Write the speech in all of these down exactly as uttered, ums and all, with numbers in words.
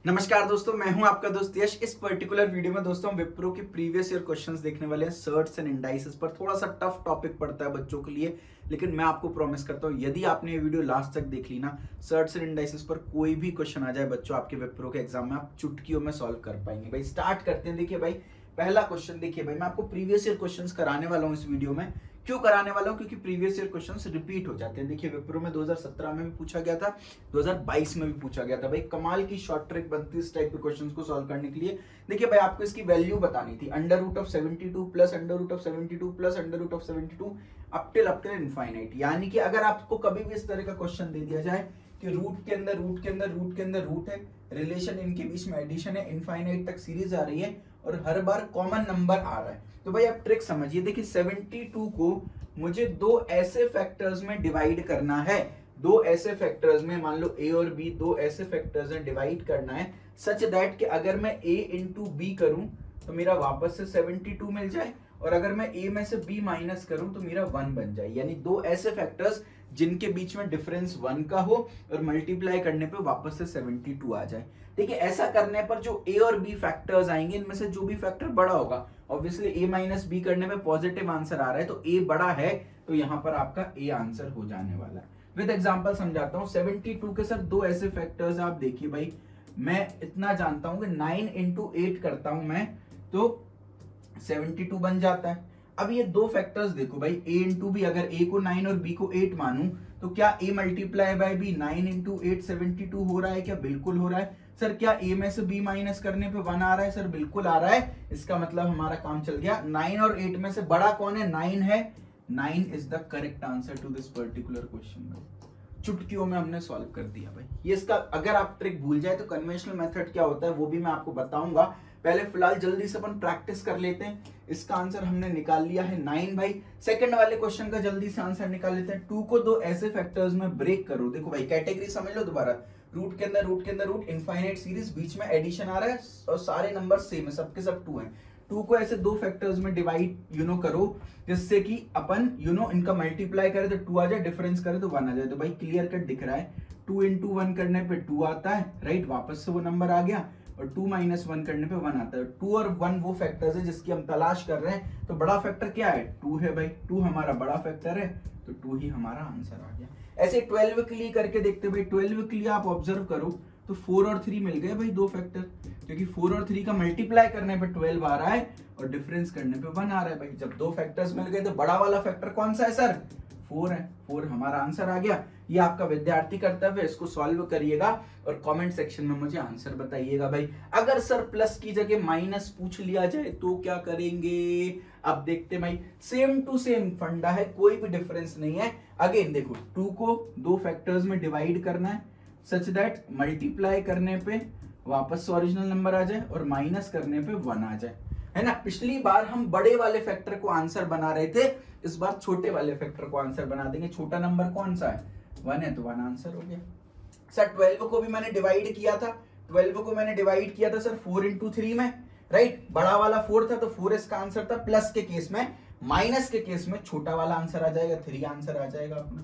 नमस्कार दोस्तों, मैं हूं आपका दोस्त यश। इस पर्टिकुलर वीडियो में दोस्तों हम विप्रो के प्रीवियस ईयर क्वेश्चंस देखने वाले हैं। सर्ट्स एंड इंडाइसेस पर थोड़ा सा टफ टॉपिक पड़ता है बच्चों के लिए, लेकिन मैं आपको प्रॉमिस करता हूं यदि आपने ये वीडियो लास्ट तक देख ली ना, सर्ट्स एंड इंडाइसेस पर कोई भी क्वेश्चन आ जाए बच्चों आपके विप्रो के एग्जाम में, आप चुटकियों में सॉल्व कर पाएंगे। भाई स्टार्ट करते हैं। देखिए भाई, पहला क्वेश्चन देखिए भाई, मैं आपको प्रीवियस ईयर क्वेश्चंस कराने वाला हूं इस वीडियो में। क्यों कराने वाला हूं? क्योंकि प्रीवियस ईयर क्वेश्चंस रिपीट हो जाते हैं। देखिए विप्रो में दो हज़ार सत्रह में भी पूछा गया था, दो हज़ार बाईस में भी पूछा गया था। भाई कमाल की शॉर्ट ट्रिक बनती है इस टाइप के क्वेश्चंस को सॉल्व करने के लिए। देखिए भाई, आपको इसकी वैल्यू बतानी थी, under root of seventy two plus under root of seventy two plus under root of seventy two up till up till infinite. यानी कि अगर आपको कभी भी इस तरह का क्वेश्चन दे दिया जाए कि रूट के अंदर रूट के अंदर रूट के अंदर रूट है, रिलेशन इनके बीच में एडिशन है, इनफाइनाइट तक सीरीज आ रही है और हर बार कॉमन नंबर आ रहा है, तो भाई आप ट्रिक समझिए। देखिए सेवेंटी टू को मुझे दो ऐसे फैक्टर्स में डिवाइड करना है, दो ऐसे फैक्टर्स में, मान लो ए और बी, दो ऐसे फैक्टर्स में डिवाइड करना है सच दैट कि अगर मैं ए इंटू बी करूं तो मेरा वापस से सेवेंटी टू मिल जाए, और अगर मैं ए में से बी माइनस करूं तो मेरा वन बन जाए। यानी दो ऐसे फैक्टर्स जिनके बीच में डिफरेंस वन का हो और मल्टीप्लाई करने पे वापस से सेवेंटी टू आ जाए। देखिए ऐसा करने पर जो ए और बी फैक्टर्स आएंगे, इनमें से जो भी फैक्टर बड़ा होगा, ऑब्वियसली ए माइनस बी करने पे पॉजिटिव आंसर आ रहा है तो ए बड़ा है, तो यहाँ पर आपका ए आंसर हो जाने वाला है। विद एग्जांपल समझाता हूँ। सेवेंटी टू के सर दो ऐसे फैक्टर्स आप देखिए भाई, मैं इतना जानता हूं कि नाइन इंटू एट करता हूं मैं तो सेवेंटी टू बन जाता है। अब ये दो फैक्टर्स देखो भाई, a इंटू बी, अगर a को नाइन और b को एट मानूं तो क्या a multiply by b nine into eight seventy two हो रहा है? क्या बिल्कुल हो रहा है। सर क्या a में से b माइनस करने पे वन आ रहा है? सर बिल्कुल आ रहा है। इसका मतलब हमारा काम चल गया। नाइन और एट में से बड़ा कौन है? नाइन है। Nine is the correct answer to this particular question. चुटकियों में हमने सॉल्व कर दिया भाई। ये इसका अगर आप ट्रिक भूल जाए तो कन्वेंशनल मेथड क्या होता है वो भी मैं आपको बताऊंगा। पहले फिलहाल जल्दी से अपन प्रैक्टिस कर लेते हैं। इसका आंसर हमने निकाल लिया है नाइन भाई। सेकंड वाले क्वेश्चन का जल्दी से आंसर निकाल लेते हैं। टू को दो ऐसे फैक्टर्स में ब्रेक करो। देखो भाई कैटेगरी समझ लो दोबारा, रूट के अंदर रूट के अंदर रूट, इनफाइनाइट सीरीज, बीच में एडिशन आ रहा है और सारे नंबर सेम है, सबके सब टू हैं। टू को ऐसे दो फैक्टर्स में डिवाइड यू नो करो जिससे कि अपन यू नो इनका मल्टीप्लाई करें तो टू आ जाए, डिफरेंस करें तो वन आ जाए। तो भाई क्लियर कट दिख रहा है, टू इंटू वन करने पे टू आता है, राइट, वापस से वो नंबर आ गया, और टू माइनस वन करने पे वन आता है। टू और वन वो फैक्टर्स है जिसकी हम तलाश कर रहे हैं, तो बड़ा फैक्टर क्या है? टू है भाई। टू हमारा बड़ा फैक्टर है तो टू ही हमारा आंसर आ गया। ऐसे ट्वेल्व के लिए करके देखते भाई। ट्वेल्व के लिए आप ऑब्जर्व करो तो फोर और थ्री मिल गए भाई दो फैक्टर, क्योंकि फोर और थ्री का मल्टीप्लाई करने पे ट्वेल्व आ रहा है और डिफरेंस करने पे वन आ रहा है भाई। जब दो फैक्टर्स मिल गए तो बड़ा वाला फैक्टर कौन सा है सर? फोर है। फोर हमारा आंसर आ गया। ये आपका विद्यार्थी कर्तव्य, इसको सॉल्व करिएगा और कमेंट सेक्शन में मुझे आंसर बताइएगा भाई। अगर सर प्लस की जगह माइनस पूछ लिया जाए तो क्या करेंगे? अब देखते भाई, सेम टू सेम फंडा है, कोई भी डिफरेंस नहीं है। अगेन देखो, टू को दो फैक्टर्स में डिवाइड करना है सच दैट मल्टीप्लाई करने पे वापस से ओरिजिनल नंबर आ जाए और माइनस करने पे वन आ जाए, है ना। पिछली बार हम बड़े वाले फैक्टर को आंसर बना रहे थे, इस बार छोटे वाले फैक्टर को आंसर बना देंगे। छोटा नंबर कौन सा है? वन है, तो वन आंसर हो गया। सर ट्वेल्व को भी मैंने डिवाइड किया था, ट्वेल्व को मैंने डिवाइड किया था सर फोर इंटू थ्री में, राइट। बड़ा वाला फोर था तो फोर इसका आंसर था। प्लस के केस में, माइनस के केस में छोटा वाला आंसर आ जाएगा, थ्री आंसर आ जाएगा अपना।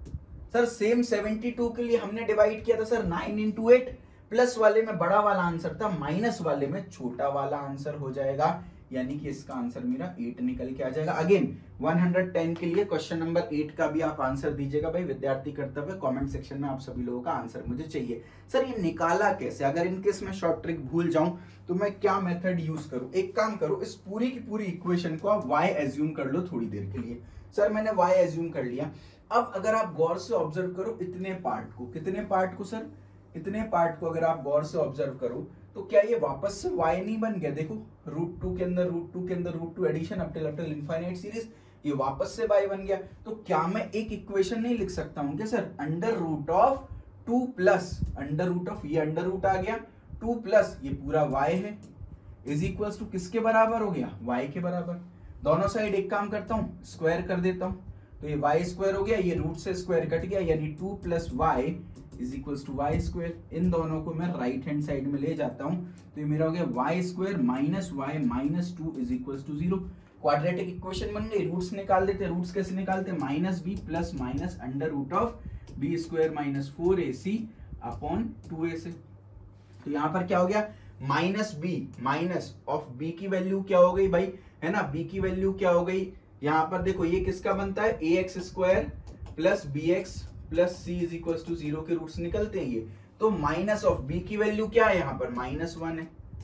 सर सेम सेवेंटी टू के लिए हमने डिवाइड किया था sir nine into eight, plus वाले में बड़ा वाला आंसर था, माइनस वाले में छोटा वाला आंसर हो जाएगा, यानी कि इसका आंसर मेरा एट निकल के आ जाएगा। अगेन वन हंड्रेड टेन के लिए क्वेश्चन नंबर एट का भी आप आंसर दीजिएगा भाई। विद्यार्थी कर्तव्य कमेंट सेक्शन में आप सभी लोगों का आंसर मुझे चाहिए। सर ये निकाला कैसे? अगर इनकेस मैं शॉर्ट ट्रिक भूल जाऊं तो मैं क्या मेथड यूज करूं? एक काम करो, इस पूरी की पूरी इक्वेशन को आप y एज्यूम कर लो थोड़ी देर के लिए। सर मैंने y एज्यूम कर लिया। अब अगर आप गौर से ऑब्जर्व करो इतने पार्ट को, कितने पार्ट को सर? इतने पार्ट को अगर आप गौर से ऑब्जर्व करो तो क्या ये वापस से y नहीं बन गया? देखो रूट टू के अंदर रूट टू के अंदर root two addition up till up till infinite series, ये वापस से y बन गया। तो क्या मैं एक इक्वेशन नहीं लिख सकता हूं क्या sir? Under root of two plus under root of, ये अंडर रूट आ गया, टू प्लस ये पूरा y है, इज इक्वल्स टू किसके बराबर हो गया? y के बराबर। दोनों साइड एक काम करता हूं, स्क्वायर कर देता हूं, तो ये y स्क्वायर हो गया, ये रूट से स्क्वायर कट गया, यानी two plus Y is equals to Y square. इन दोनों को मैं राइट हैंड साइड में ले जाता हूं तो ये मेरा हो गया Y square minus Y minus two is equals to zero. Quadratic equation बन गई। रूट्स निकाल देते, रूट्स कैसे निकालते? Minus B plus minus under root of B square minus four A C upon two A से। तो यहाँ पर क्या हो गया, minus B, minus of B की वैल्यू क्या हो गई भाई, है ना, बी की वैल्यू क्या हो गई, यहाँ पर देखो ये किसका बनता है, A X square plus B X plus C is equal to zero के रूट्स निकलते हैं ये। तो माइनस ऑफ बी की वैल्यू क्या है, यहाँ पर माइनस वन है,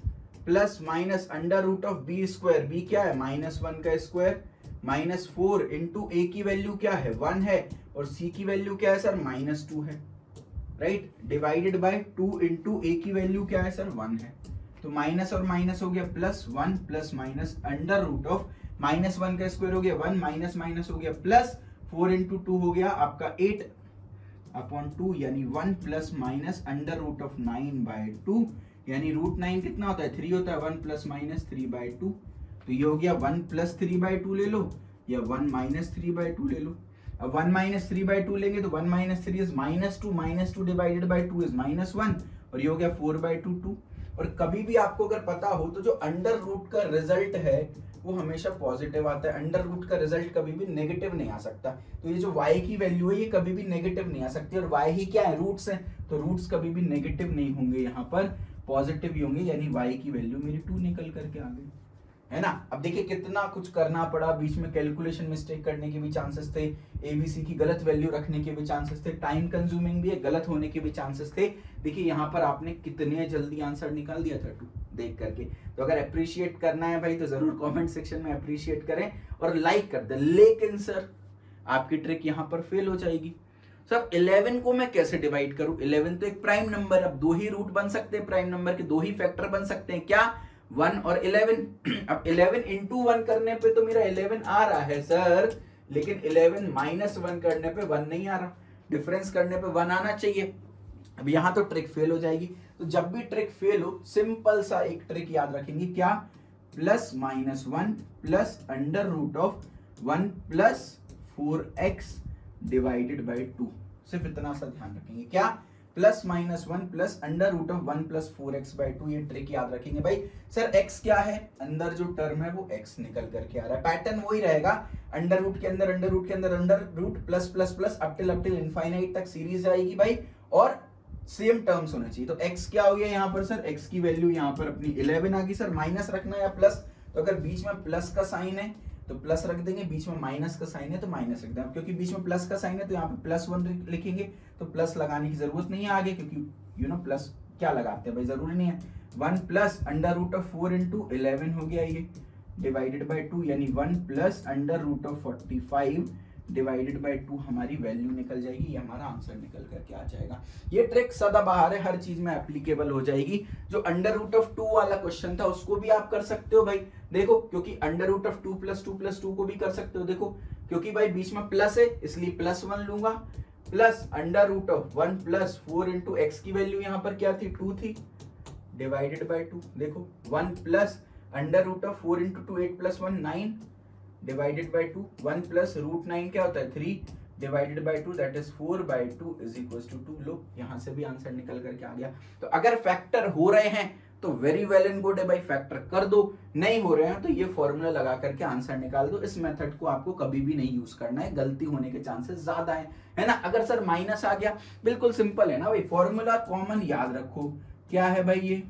plus minus under root of B square, B क्या है माइनस वन का square, minus four into A की वैल्यू क्या है वन है, और सी की वैल्यू क्या है सर माइनस टू है, right, divided by two into A की वैल्यू क्या है सर वन है। तो माइनस और माइनस हो गया plus one plus minus under root of minus one का स्क्वायर हो गया वन, माइनस माइनस हो गया प्लस फोर इंटू टू हो गया आपका एट अपॉन टू, यानी one plus minus under root of nine by two, यानी रूट नाइन कितना होता है थ्री होता है, one plus minus three by two. तो ये हो गया one plus three by two ले लो या one minus three by two ले लो। अब one minus three by two लेंगे तो one minus three is minus two, minus two divided by two is minus one, और ये हो गया फोर बाय टू टू। और कभी भी आपको अगर पता हो तो जो अंडर रूट का रिजल्ट है वो हमेशा पॉजिटिव आता है, अंडर रूट का रिजल्ट कभी भी नेगेटिव नहीं आ सकता। तो ये जो y की वैल्यू है ये कभी भी नेगेटिव नहीं आ सकती, और y ही क्या है रूट्स है, तो रूट्स कभी भी नेगेटिव नहीं होंगे, यहाँ पर पॉजिटिव ही होंगे, यानी y की वैल्यू मेरी टू निकल करके आ गई, है ना। अब देखिए कितना कुछ करना पड़ा, बीच में कैलकुलेशन मिस्टेक करने के भी चांसेस थे, एबीसी की गलत वैल्यू रखने के भी चांसेस थे, टाइम कंज्यूमिंग भी है, गलत होने के भी चांसेस थे। देखिए यहाँ पर आपने कितने जल्दी आंसर निकाल दिया था टू देख करके। तो अगर अप्रिशिएट करना है भाई तो जरूर कमेंट सेक्शन में अप्रिशिएट करें और लाइक कर दें। लेकिन सर आपकी ट्रिक यहाँ पर फेल हो जाएगी। सर इलेवन को मैं कैसे डिवाइड करूं, इलेवन तो एक प्राइम नंबर, अब दो ही रूट बन सकते हैं प्राइम नंबर के, दो ही फैक्टर बन सकते हैं, क्या वन और इलेवन। अब इलेवन इंटू वन करने पे तो मेरा इलेवन आ रहा है सर, लेकिन इलेवन माइनस वन करने पे वन नहीं आ रहा, डिफरेंस करने पे वन आना चाहिए। अब यहां तो ट्रिक फेल हो जाएगी। तो जब भी ट्रिक फेल हो सिंपल सा एक ट्रिक याद रखेंगे, क्या, plus minus one plus under root of one plus four x divided by two, सिर्फ इतना सा ध्यान रखेंगे, क्या, plus minus one plus under root of one plus four x by two. ये ट्रिक याद रखेंगे भाई। सर x क्या है, अंदर जो टर्म है वो x निकल करके आ रहा है, पैटर्न वही रहेगा, अंडर रूट के अंदर अंडर रूट के अंदर under root plus plus plus up till up till infinite तक सीरीज आएगी भाई, और सेम टर्म्स होने चाहिए। तो x क्या हो गया यहाँ पर सर, x की वैल्यू यहाँ पर अपनी इलेवन आ गई। सर माइनस रखना है या प्लस, तो अगर बीच में प्लस का साइन है तो प्लस रख देंगे, बीच में माइनस का साइन है तो माइनस रख देंगे, क्योंकि बीच में प्लस का साइन है तो यहाँ पे प्लस वन लिखेंगे, तो प्लस लगाने की जरूरत नहीं है आगे, क्योंकि यू नो प्लस क्या लगाते हैं भाई, जरूरी नहीं है। One plus under root of four into eleven हो गया ये डिवाइडेड बाई टू, यानी one plus under root of forty five divided by two हमारी वैल्यू निकल जाएगी, ये हमारा आंसर निकल करके आ जाएगा। ये ट्रिक सदाबहार है, हर चीज में एप्लीकेबल हो जाएगी। जो अंडर रूट ऑफ टू वाला क्वेश्चन था उसको भी आप कर सकते हो भाई, देखो, क्योंकि under root of two plus two plus two को भी कर सकते हो, देखो, क्योंकि भाई बीच में प्लस है इसलिए प्लस वन लूंगा, plus under root of one plus four into x की वैल्यू यहाँ पर क्या थी, टू थी, डिवाइडेड बाई टू, देखो one plus under root of four into two eight plus one nine divided by two, one plus root nine क्या होता है three divided by two, that is four by two is equal to two. लो यहां से भी answer निकल करके आ गया। तो अगर फैक्टर हो रहे हैं तो वेरी वेल एंड गुड है भाई, फैक्टर कर दो, नहीं हो रहे हैं तो ये फॉर्मूला लगा करके आंसर निकाल दो। इस मेथड को आपको कभी भी नहीं यूज करना है, गलती होने के चांसेस ज्यादा है, है ना। अगर सर माइनस आ गया, बिल्कुल सिंपल है ना भाई, फॉर्मूला कॉमन याद रखो, क्या है भाई ये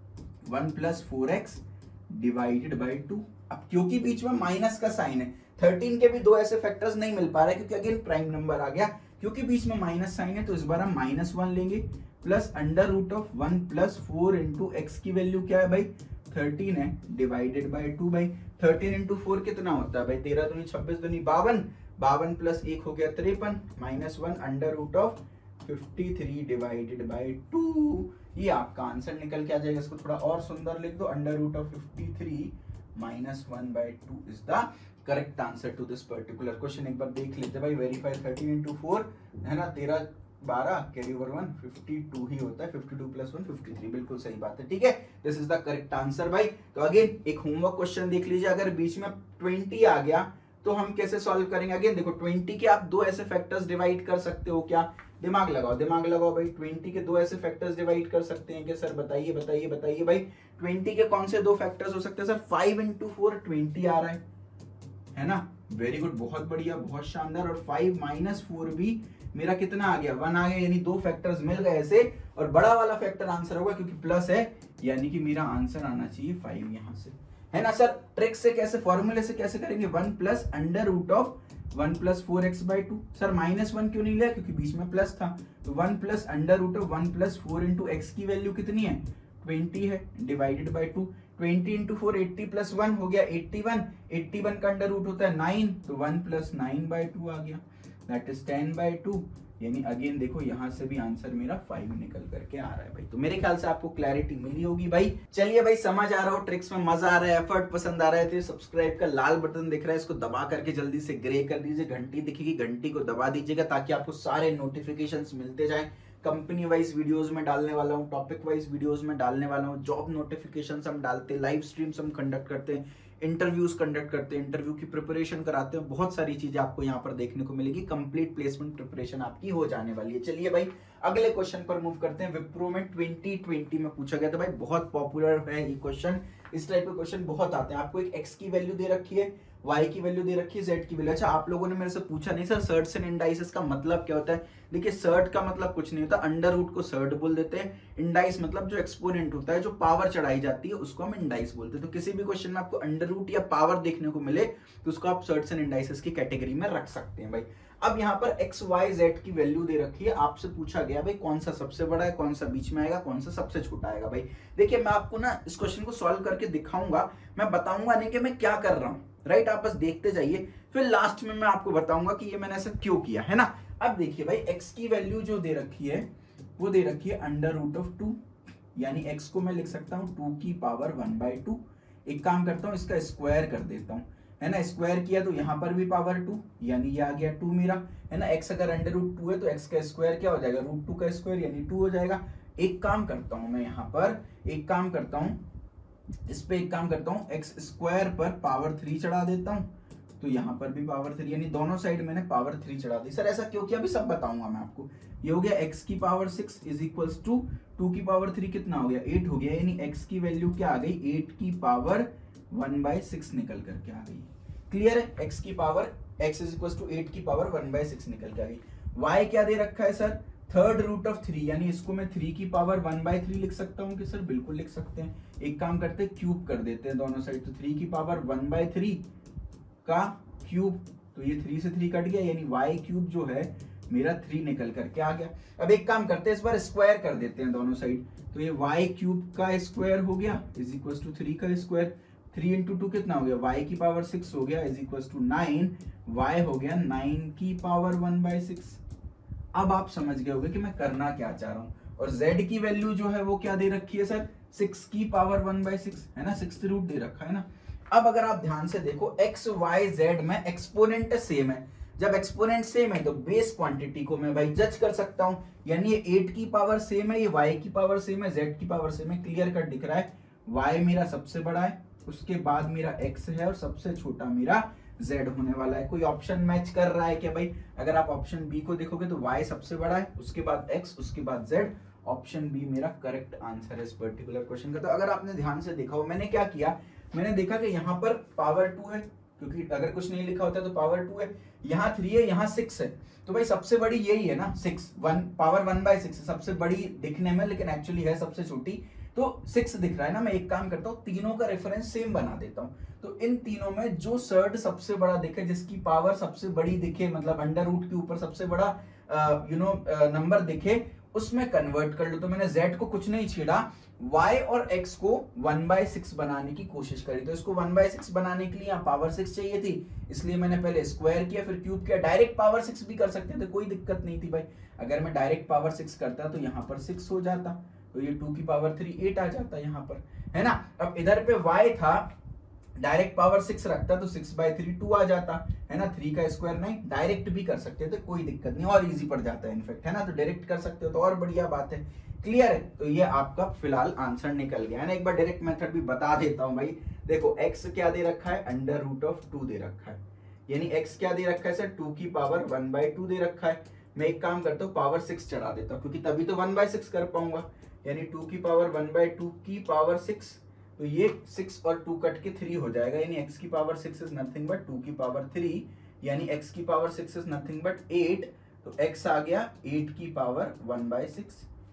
one plus four x divided by two. अब क्योंकि बीच में माइनस का साइन है, थर्टीन के भी दो ऐसे फैक्टर्स नहीं मिल पा रहे क्योंकि अगेन प्राइम नंबर आ गया, क्योंकि बीच में माइनस साइन है तो इस बार हम माइनस वन लेंगे, plus under root of one plus four into x की वैल्यू क्या है भाई थर्टीन है डिवाइडेड बाई टू। भाई थर्टीन इंटू फोर कितना होता है भाई, तेरह दूनी छब्बीस दूनी बावन, बावन प्लस एक हो गया तिरपन, minus one under root of fifty three divided by two. ये आपका आंसर निकल के आ जाएगा। इसको थोड़ा और सुंदर लिख दो, under root of fifty three minus one by two is the correct answer to this particular question. एक बार देख लेते भाई, वेरीफाई थर्टीन इंटू फोर है ना, तेरह बारह carry over one, fifty two ही होता है, fifty two plus one fifty three, बिल्कुल सही बात है, ठीक है, this is the correct answer भाई। तो अगेन एक होमवर्क क्वेश्चन देख लीजिए, अगर बीच में ट्वेंटी आ गया तो हम कैसे सॉल्व करेंगे। अगेन देखो ट्वेंटी के आप दो ऐसे फैक्टर्स डिवाइड कर सकते हो, क्या, दिमाग लगाओ दिमाग लगाओ भाई, ट्वेंटी के दो ऐसे फैक्टर्स डिवाइड कर सकते हैं क्या सर, बताइए बताइए बताइए भाई, ट्वेंटी के कौन से दो फैक्टर्स हो सकते हैं sir, five into four twenty आ रहा है है ना, वेरी गुड, बहुत बढ़िया, बहुत शानदार। और फाइव माइनस फोर भी मेरा कितना आ गया, वन आ गया, यानी दो फैक्टर्स मिल गए ऐसे, और बड़ा वाला फैक्टर आंसर होगा क्योंकि प्लस है, यानी कि मेरा आंसर आना चाहिए फाइव यहाँ से, है ना सर। ट्रिक से कैसे, फॉर्मूले से कैसे करेंगे, one plus under root of one plus four x by two. Sir minus one क्यों नहीं लिया, क्योंकि बीच में प्लस था, तो one plus under root of one plus four into x की वैल्यू कितनी है, ट्वेंटी है, divided by two. Twenty into four eighty plus one हो गया एट्टी वन, एट्टी वन का अंडर रूट होता है नाइन, तो one plus nine by to आ गया, that is ten by two. यानी अगेन देखो यहाँ से भी आंसर मेरा फाइव निकल करके आ रहा है भाई। तो मेरे ख्याल से आपको क्लैरिटी मिली होगी भाई। चलिए भाई, समझ आ रहा हो, ट्रिक्स में मजा आ रहा है, एफर्ट पसंद आ रहा है, तो सब्सक्राइब का लाल बटन दिख रहा है, इसको दबा करके जल्दी से ग्रे कर दीजिए, घंटी दिखेगी घंटी को दबा दीजिएगा ताकि आपको सारे नोटिफिकेशंस मिलते जाएं। कंपनी वाइज वीडियोस में डालने वाला हूँ, टॉपिक वाइज वीडियोस में डालने वाला हूँ, जॉब नोटिफिकेशंस हम डालते हैं, लाइव स्ट्रीम्स हम कंडक्ट करते हैं, इंटरव्यूज कंडक्ट करते हैं, इंटरव्यू की प्रिपरेशन कराते हैं, बहुत सारी चीजें आपको यहाँ पर देखने को मिलेगी। कंप्लीट प्लेसमेंट प्रिपरेशन आपकी हो जाने वाली है। चलिए भाई अगले क्वेश्चन पर मूव करते हैं। विप्रो में ट्वेंटी ट्वेंटी में पूछा गया था भाई, बहुत पॉपुलर है ये क्वेश्चन, इस टाइप के क्वेश्चन बहुत आते हैं। आपको एक एक्स की वैल्यू दे रखी है, वाई की वैल्यू दे रखी है, जेड की वैल्यू। अच्छा, आप लोगों ने मेरे से पूछा नहीं सर सर्ट्स एंड इंडाइसेस का मतलब क्या होता है। देखिए सर्ट का मतलब कुछ नहीं होता, अंडर रूट को सर्ट बोल देते हैं। इंडाइस मतलब जो एक्सपोनेंट होता है, जो पावर चढ़ाई जाती है, उसको हम इंडाइस बोलते हैं। तो किसी भी क्वेश्चन में आपको अंडर रूट या पावर देखने को मिले तो उसको आप सर्ट्स एंड इंडाइसेस की कैटेगरी में रख सकते हैं भाई। अब यहाँ पर एक्स वाई जेड की वैल्यू दे रखी है, आपसे पूछा गया भाई कौन सा सबसे बड़ा है, कौन सा बीच में आएगा, कौन सा सबसे छोटा आएगा। भाई देखिए मैं आपको ना इस क्वेश्चन को सॉल्व करके दिखाऊंगा, मैं बताऊंगा नहीं कि मैं क्या कर रहा हूँ, राइट। आप बस देखते जाइए, फिर लास्ट में मैं आपको बताऊंगा कि ये मैंने ऐसा क्यों किया, है ना। अब देखिए भाई एक्स की वैल्यू जो दे रखी है वो दे रखी है अंडर रूट ऑफ टू, यानी एक्स को मैं लिख सकता हूँ टू की पावर वन बाई टू। एक काम करता हूँ इसका स्क्वायर कर देता हूँ, है ना। स्क्वायर किया तो यहाँ पर भी पावर टू, यानी ये आ गया टू मेरा, है ना। एक्स अगर अंडर रूट टू है तो एक्स का स्क्वायर क्या हो जाएगा, रूट टू का स्क्वायर, यानी टू हो जाएगा। एक काम करता हूँ मैं यहाँ पर, एक काम करता हूँ इस पे एक काम करता हूँ, एक्स स्क्वायर पर पावर थ्री चढ़ा देता हूँ, तो यहाँ पर भी पावर थ्री, यानी दोनों साइड मैंने पावर थ्री चढ़ा दी। सर ऐसा क्यों किया, अभी सब बताऊंगा मैं आपको। ये हो गया x की power six is equals to two की पावर थ्री कितना हो गया, एट हो गया, यानी x की वैल्यू क्या आ गई, एट की पावर वन बाई सिक्स निकल करके आ गई। क्लियर है, x की power x is equals to eight की पावर वन बाई सिक्स निकल के आ गई। y क्या दे रखा है sir, third root of three, यानी इसको मैं थ्री की पावर वन बाई थ्री लिख सकता हूँ कि सर बिल्कुल लिख सकते हैं। एक काम करते हैं क्यूब कर देते हैं दोनों साइड, तो थ्री की पावर वन बाई थ्री का क्यूब, तो ये थ्री से थ्री कट गया, यानी वाई क्यूब जो है मेरा थ्री निकल करके आ गया। अब एक काम करते हैं इस बार स्क्वायर कर देते हैं दोनों साइड, तो ये वाई क्यूब का स्क्वायर हो गया इज इक्वल टू थ्री का स्क्वायर, थ्री इंटू टू कितना हो गया, वाई की पावर सिक्स हो गया is equal to nine, y हो गया नाइन की पावर वन बाई सिक्स। अब आप समझ गए होंगे कि मैं करना क्या चाह रहा हूँ। और z की वैल्यू जो है वो क्या दे रखी है सर, सिक्स की पावर वन बाई सिक्स, है ना, सिक्स रूट दे रखा है ना। अब अगर आप ध्यान से देखो x y z में एक्सपोनेंट सेम है, जब एक्सपोनेंट सेम है तो बेस क्वांटिटी को मैं भाई जज कर सकता हूं, यानी ये एट की पावर सेम है, ये y की पावर सेम है, z की पावर सेम है। क्लियर कट दिख रहा है, y मेरा सबसे बड़ा है, उसके बाद मेरा x है और सबसे छोटा मेरा z होने वाला है। कोई ऑप्शन मैच कर रहा है क्या भाई, अगर आप ऑप्शन बी को देखोगे तो y सबसे बड़ा है, उसके बाद x, उसके बाद z। ऑप्शन बी मेरा करेक्ट आंसर है इस पर्टिकुलर क्वेश्चन का। तो अगर आपने ध्यान से देखा हो, मैंने क्या किया, मैंने देखा कि यहाँ पर पावर टू है, क्योंकि अगर कुछ नहीं लिखा होता तो पावर टू है, यहाँ थ्री है, यहाँ सिक्स है, तो भाई सबसे बड़ी यही है ना, six, one power one by six सबसे बड़ी दिखने में, लेकिन एक्चुअली है सबसे छोटी, तो सिक्स दिख रहा है ना। मैं एक काम करता हूँ तीनों का रेफरेंस सेम बना देता हूँ, तो इन तीनों में जो सर्ड सबसे बड़ा दिखे, जिसकी पावर सबसे बड़ी दिखे, मतलब अंडर रूट के ऊपर सबसे बड़ा यू नो नंबर दिखे, उसमें कन्वर्ट कर लो। तो मैंने z को कुछ नहीं छेड़ा, y और x को वन बाई सिक्स बनाने की कोशिश करी, तो इसको वन बाई सिक्स बनाने के लिए यहाँ पावर सिक्स चाहिए थी, इसलिए मैंने पहले स्क्वायर किया फिर क्यूब किया। डायरेक्ट पावर सिक्स भी कर सकते थे, कोई दिक्कत नहीं थी भाई। अगर मैं डायरेक्ट पावर सिक्स करता तो यहाँ पर सिक्स हो जाता, तो ये टू की पावर थ्री एट आ जाता यहाँ पर, है ना। अब इधर पे y था, डायरेक्ट पावर सिक्स रखता तो सिक्स बाई थ्री टू आ जाता, है ना। थ्री का स्क्वायर नहीं, डायरेक्ट भी कर सकते थे, कोई दिक्कत नहीं, और इजी पड़ जाता है इनफेक्ट, है ना। तो डायरेक्ट कर सकते हो तो और बढ़िया बात है। क्लियर है, तो ये आपका फिलहाल आंसर निकल गया है ना। एक बार डायरेक्ट मेथड भी बता देता हूं भाई। देखो x क्या दे रखा है, अंडर रूट ऑफ टू दे रखा है, यानी x क्या दे रखा है सर, टू की पावर वन बाई टू दे रखा है। मैं एक काम करता हूँ पावर सिक्स चढ़ा देता हूँ, क्योंकि तभी तो वन बाई सिक्स कर पाऊंगा, यानी टू की पावर वन बाई टू की पावर सिक्स, तो ये सिक्स और टू कट के थ्री हो जाएगा, यानी x की power six is nothing but two की पावर थ्री, यानी x की power six is nothing but eight, तो x आ गया एट की पावर वन बाई सिक्स।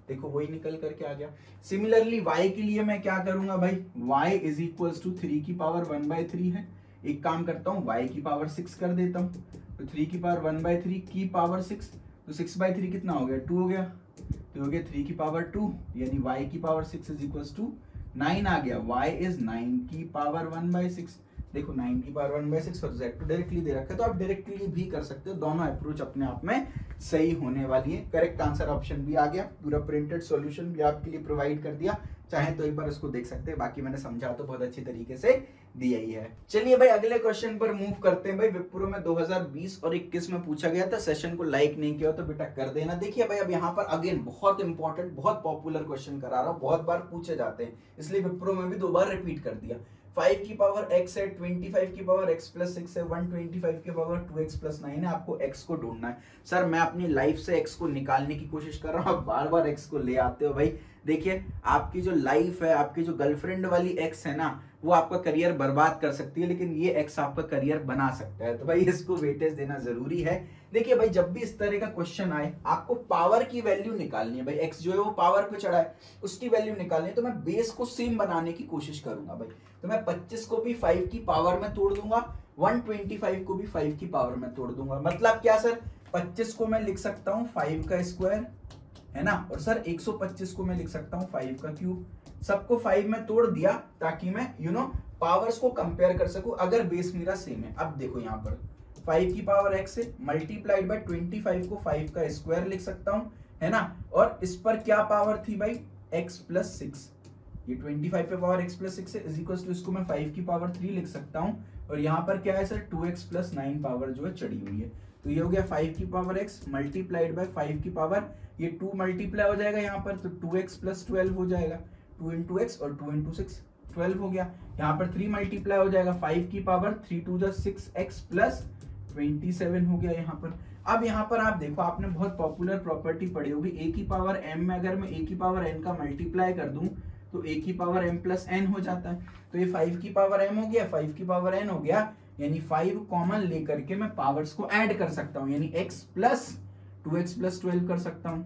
देखो वही निकल करके आ गया। सिमिलरली y के लिए मैं क्या करूंगा भाई, y is equals to three की पावर वन बाई थ्री है। एक काम करता हूँ y की पावर सिक्स कर देता हूँ, तो थ्री की पावर वन बाई थ्री की पावर सिक्स, तो सिक्स बाई थ्री कितना हो गया, टू हो गया, तो हो गया थ्री की पावर टू, यानी y की power six is equals to nine आ गया। y इज नाइन की पावर वन बाई सिक्स। देखो नाइन की पावर वन बाई सिक्स और z तो डायरेक्टली दे रखा है, तो आप डायरेक्टली भी कर सकते हो। दोनों अप्रोच अपने आप में सही होने वाली है। करेक्ट आंसर ऑप्शन भी आ गया, पूरा प्रिंटेड सॉल्यूशन भी आपके लिए प्रोवाइड कर दिया, चाहे तो एक बार उसको देख सकते हैं, बाकी मैंने समझा तो बहुत अच्छी तरीके से दिया ही है। चलिए भाई अगले क्वेश्चन पर मूव करते हैं। भाई विप्रो में दो हज़ार बीस और इक्कीस में पूछा गया था, सेशन को लाइक नहीं किया तो बेटा कर देना। देखिए भाई अब यहाँ पर अगेन बहुत इंपॉर्टेंट, बहुत पॉपुलर क्वेश्चन करा रहा हूँ, बहुत बार पूछे जाते हैं, इसलिए विप्रो में भी दो बार रिपीट कर दिया। फाइव की पावर x है, ट्वेंटी फाइव की पावर x प्लस सिक्स है, वन ट्वेंटी फाइव की power two x plus nine है, आपको x को ढूंढना है। सर मैं अपनी लाइफ से x को निकालने की कोशिश कर रहा हूँ, आप बार बार x को ले आते हो। भाई देखिए आपकी जो लाइफ है, आपकी जो गर्लफ्रेंड वाली x है ना, वो आपका करियर बर्बाद कर सकती है, लेकिन ये x आपका करियर बना सकता है, तो भाई इसको वेटेज देना जरूरी है। देखिए भाई जब भी इस तरह का क्वेश्चन आए, आपको पावर की वैल्यू निकालनी है। भाई x जो है वो पावर पे चढ़ा है, उसकी वैल्यू निकालनी है, तो मैं बेस को सेम बनाने की कोशिश करूंगा भाई। तो मैं पच्चीस को भी फाइव की पावर में तोड़ दूंगा, वन ट्वेंटी फाइव को भी फाइव की पावर में तोड़ दूंगा। मतलब क्या सर, पच्चीस को मैं लिख सकता हूँ फाइव का स्क्वायर, है ना, और सर एक सौ पच्चीस को मैं लिख सकता हूँ फाइव का क्यूब। सबको फाइव में तोड़ दिया ताकि मैं यू नो पावर्स को कंपेयर कर सकूं अगर बेस मेरा सेम है। अब देखो यहाँ पर फाइव की पावर x है, मल्टीप्लाइड बाय ट्वेंटी फाइव को फाइव का स्क्वायर लिख सकता हूँ, है ना, और इस पर क्या पावर थी भाई, x प्लस सिक्स, ये ट्वेंटी फाइव पे पावर x प्लस सिक्स है, इज इक्वल टू इसको मैं फाइव की पावर थ्री लिख सकता हूँ, और यहाँ पर क्या है sir, two x plus nine power जो है चढ़ी हुई है। तो ये हो गया फाइव की power x multiplied by five की पावर, ये टू मल्टीप्लाई हो जाएगा यहाँ पर, तो टू एक्स प्लस ट्वेल्व हो जाएगा, टू इंटू एक्स और टू इंटू सिक्स ट्वेल्व हो गया। यहाँ पर थ्री मल्टीप्लाई हो जाएगा, फाइव की पावर थ्री टू जा six x plus twenty seven हो गया यहाँ पर। अब यहाँ पर आप देखो, आपने बहुत पॉपुलर प्रॉपर्टी पढ़ी होगी, ए की पावर m में अगर मैं ए की पावर n का मल्टीप्लाई कर दूं तो a की पावर m प्लस n हो जाता है। तो ये फाइव की पावर m हो गया, फाइव की पावर n हो गया, यानी फाइव कॉमन लेकर के मैं पावर्स को ऐड कर सकता हूँ, यानी x plus two x plus twelve कर सकता हूँ,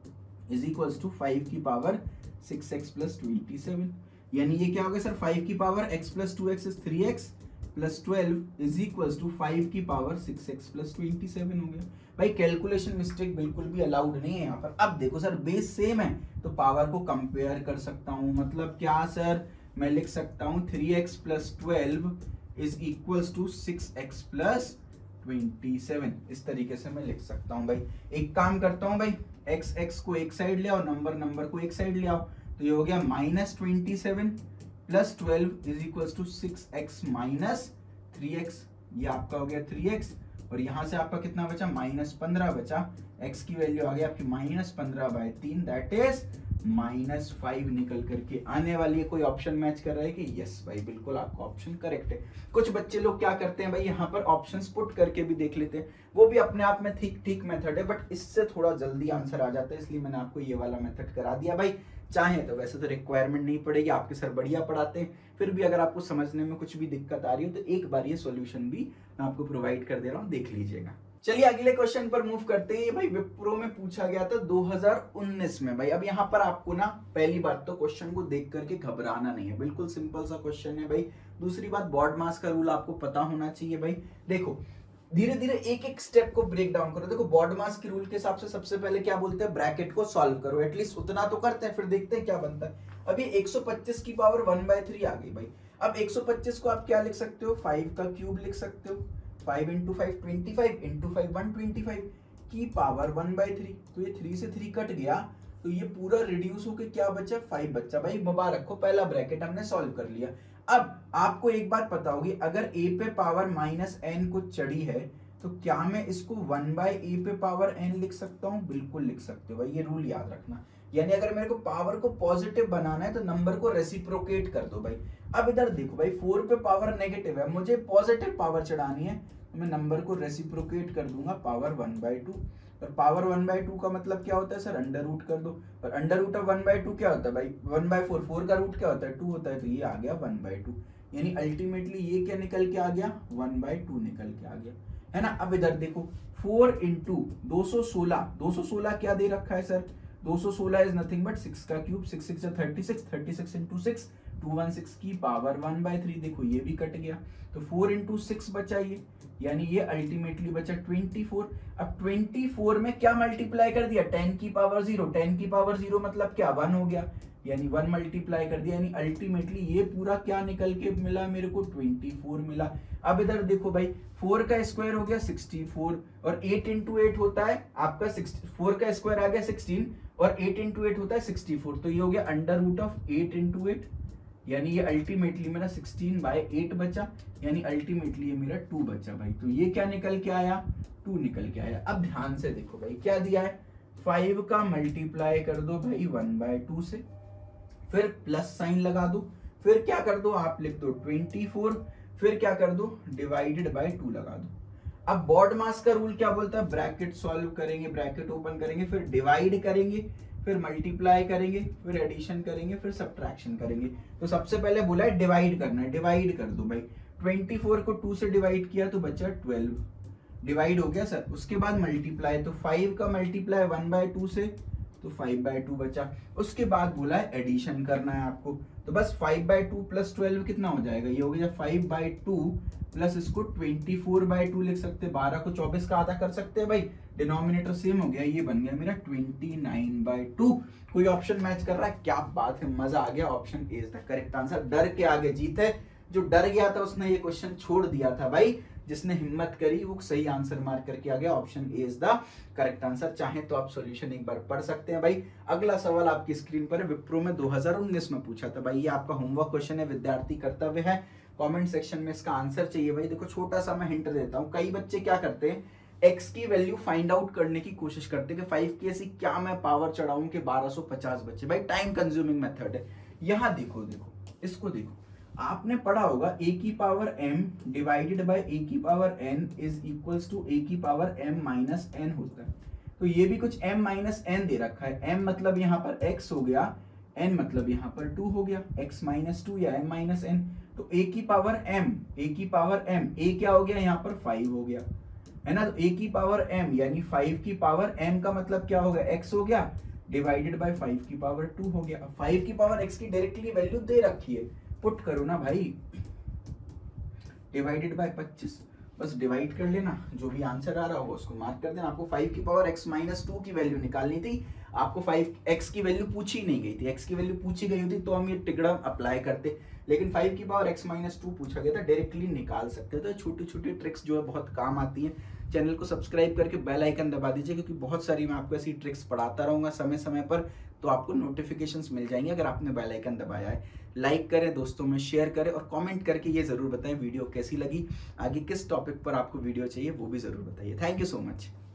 इज इक्वल्स टू फाइव की power six x plus twenty seven. यानी ये क्या हो गया सर, फाइव की power x plus two x is three x plus twelve is equals to five की power six x plus twenty seven हो गया। भाई कैलकुलेशन मिस्टेक बिल्कुल भी अलाउड नहीं है यहाँ पर। अब देखो सर बेस सेम है तो पावर को कंपेयर कर सकता हूँ, मतलब क्या सर, मैं लिख सकता हूँ three x plus twelve is equals to six x plus twenty seven, इस तरीके से मैं लिख सकता हूँ। भाई एक काम करता हूँ भाई, x x को एक साइड ले आओ, नंबर नंबर को एक साइड ले आओ, तो ये हो गया minus twenty seven plus twelve is equals to six x minus three x, ये आपका हो गया थ्री एक्स, और यहाँ से आपका कितना बचा, माइनस पंद्रह बचा, x की वैल्यू आ गई आपकी माइनस पंद्रह बाय तीन, दैट इज माइनस फाइव निकल करके आने वाली है। कोई ऑप्शन मैच कर रहा है कि यस भाई बिल्कुल आपका ऑप्शन करेक्ट है। कुछ बच्चे लोग क्या करते हैं भाई, यहाँ पर ऑप्शंस पुट करके भी देख लेते हैं, वो भी अपने आप में ठीक ठीक मेथड है, बट इससे थोड़ा जल्दी आंसर आ जाता है, इसलिए मैंने आपको ये वाला मेथड करा दिया। भाई चाहे तो वैसे तो रिक्वायरमेंट नहीं पड़ेगी, आपके सर बढ़िया पढ़ाते हैं, फिर भी अगर आपको समझने में कुछ भी दिक्कत आ रही हो तो एक बार ये सॉल्यूशन भी मैं आपको प्रोवाइड कर दे रहा हूँ, देख लीजिएगा। चलिए अगले क्वेश्चन पर मूव करते हैं। भाई विप्रो में पूछा गया था दो हज़ार उन्नीस में। भाई अब यहाँ पर आपको ना पहली बात तो क्वेश्चन को देख करके घबराना नहीं है, बिल्कुल सिंपल सा क्वेश्चन है भाई। दूसरी बात बॉड मास का रूल आपको पता होना चाहिए। भाई देखो धीरे धीरे एक एक स्टेप को ब्रेक डाउन करो। देखो बॉड मास के रूल के हिसाब से सबसे पहले क्या बोलते हैं, ब्रैकेट को सॉल्व करो, एटलीस्ट उतना तो करते हैं, फिर देखते हैं क्या बनता है। अभी एक सौ पच्चीस की पावर वन बाय थ्री आ गई भाई। अब एक सौ पच्चीस को आप क्या लिख सकते हो, फाइव का क्यूब लिख सकते हो, five into five twenty five into five one twenty five की पावर वन बाई थ्री, तो ये थ्री से थ्री कट गया, तो ये पूरा रिड्यूस होके क्या बचा, फाइव बचा। भाई मुबारक हो, पहला ब्रैकेट हमने सॉल्व कर लिया। अब आपको एक बात पता होगी, अगर a पे पावर माइनस एन को चढ़ी है तो क्या मैं इसको वन बाई ए पे पावर एन लिख सकता हूँ, बिल्कुल लिख सकते हो भाई, ये रूल याद रखना। यानी अगर मेरे को पावर को पॉजिटिव बनाना है तो नंबर को रेसिप्रोकेट कर दो भाई। अब इधर देखो भाई, फोर पे पावर नेगेटिव है, मुझे पॉजिटिव पावर चढ़ानी है, तो मैं नंबर को रेसिप्रोकेट कर दूंगा पावर वन बाई टू। और पावर वन बाई टू का मतलब क्या होता है सर, अंडर रूट कर दो। और under root of one by two क्या होता है भाई, वन बाई फोर, फोर का रूट क्या होता है, टू होता है, तो ये आ गया वन बाई टू। यानी अल्टीमेटली ये क्या निकल के आ गया, वन बाई टू निकल के आ गया, है ना। अब इधर देखो फोर इंटू दो सौ सोलह, दो सौ सोलह क्या दे रखा है सर, दो सौ सोलह इज नथिंग बट सिक्स का cube, six six thirty six, thirty six into six two one six की पावर वन बाई थ्री। देखो ये भी कट गया, तो फोर इंटू सिक्स बचा ये, यानी ये अल्टीमेटली बचा ट्वेंटी फोर। अब ट्वेंटी फोर में क्या मल्टीप्लाई कर दिया, टेन की पावर जीरो, टेन की पावर जीरो मतलब क्या, वन हो गया, यानी वन मल्टीप्लाई कर दिया, यानी अल्टीमेटली ये पूरा क्या निकल के मिला मेरे को, ट्वेंटी फोर मिला। अब इधर देखो भाई, फोर का स्क्वायर हो गया सिक्सटी फोर, और एट इंटू एट होता है आपका सिक्सटी, फोर का स्क्वायर आ गया सिक्सटीन, और एट इंटू एट होता है सिक्सटी फोर, तो ये हो गया under root of eight into eight, यानी ये अल्टीमेटली मेरा सिक्सटीन बाय एट बचा, यानी अल्टीमेटली ये मेरा टू बचा भाई। तो ये क्या निकल के आया, टू निकल के आया। अब ध्यान से देखो भाई क्या दिया है, फाइव का मल्टीप्लाई कर दो भाई वन बाय टू से, फिर प्लस साइन लगा दो, फिर क्या कर दो आप लिख दो ट्वेंटी फोर, फिर क्या कर दो डिवाइडेड बाय टू लगा दो। अब बॉड मास का रूल क्या बोलता है, ब्रैकेट सॉल्व करेंगे, ब्रैकेट ओपन करेंगे, फिर डिवाइड करेंगे, फिर मल्टीप्लाई करेंगे, फिर एडिशन करेंगे, फिर सब्ट्रैक्शन करेंगे। तो सबसे पहले बोला है डिवाइड करना है, डिवाइड कर दो भाई, ट्वेंटी फोर को टू से डिवाइड किया तो बचा ट्वेल्व, डिवाइड हो गया सर। उसके बाद मल्टीप्लाई, तो फाइव का मल्टीप्लाई वन बाय टू से तो फाइव बाय टू बचा। उसके बाद बोला है एडिशन करना है आपको, तो बस five by two plus twelve कितना हो जाएगा, ये हो गया फाइव बाय टू प्लस इसको ट्वेंटी फोर बाय टू लिख सकते हैं, बारह को चौबीस का आधा कर सकते हैं भाई, डिनोमिनेटर सेम हो गया, ये बन गया मेरा ट्वेंटी नाइन बाय टू। कोई ऑप्शन मैच कर रहा है, क्या बात है, मजा आ गया, option A is the correct answer. डर के आगे जीत है, जो डर गया था उसने ये क्वेश्चन छोड़ दिया था भाई, जिसने हिम्मत करी वो सही आंसर मार्क करके आ गया, option A is the correct answer. चाहे तो आप सॉल्यूशन एक बार पढ़ सकते हैं भाई। अगला सवाल आपकी स्क्रीन पर है, विप्रो में दो हज़ार उन्नीस में पूछा था भाई, ये आपका होमवर्क क्वेश्चन है, विद्यार्थी कर्तव्य है, कमेंट सेक्शन में इसका आंसर चाहिए भाई। देखो छोटा सा मैं हिंट देता हूँ, कई बच्चे क्या करते हैं, x की वैल्यू फाइंड आउट करने की कोशिश करते हैं कि फाइव की ऐसी क्या मैं पावर चढ़ाऊं कि बारह सौ पचास बच्चे, भाई टाइम कंज्यूमिंग मेथड है। यहाँ देखो देखो इसको देखो, आपने पढ़ा होगा a की power m divided by a की power n is equals to a की पावर m माइनस n होता है। तो ये भी कुछ m माइनस n दे रखा है, m मतलब यहाँ पर x हो गया, n मतलब यहाँ पर टू हो गया, x माइनस टू या m माइनस n। तो a की पावर m, a की पावर m, a क्या हो गया यहाँ पर फाइव हो गया है ना, तो a की पावर m यानी फाइव की पावर m का मतलब क्या हो गया, x हो गया, डिवाइडेड बाय फाइव की पावर टू हो गया। अब फाइव की पावर x की डायरेक्टली वैल्यू दे रखी है, पुट करो ना भाई, डिवाइडेड बाय पच्चीस, बस डिवाइड कर लेना, जो भी आंसर आ रहा होगा उसको मार्क कर देना। आपको फाइव की पावर x माइनस टू की वैल्यू निकालनी थी, आपको फाइव x की वैल्यू पूछी नहीं गई थी, x की वैल्यू पूछी गई होती तो हम ये टिकड़ा अप्लाई करते, लेकिन फाइव की पावर x माइनस टू पूछा गया था, डायरेक्टली निकाल सकते। तो छोटी छोटी ट्रिक्स जो है बहुत काम आती हैं। चैनल को सब्सक्राइब करके बेल आइकन दबा दीजिए, क्योंकि बहुत सारी मैं आपको ऐसी ट्रिक्स पढ़ाता रहूंगा समय समय पर, तो आपको नोटिफिकेशंस मिल जाएंगे अगर आपने बेल आइकन दबाया है। लाइक करें, दोस्तों में शेयर करें, और कमेंट करके ये जरूर बताएं वीडियो कैसी लगी, आगे किस टॉपिक पर आपको वीडियो चाहिए वो भी जरूर बताइए। Thank you so much.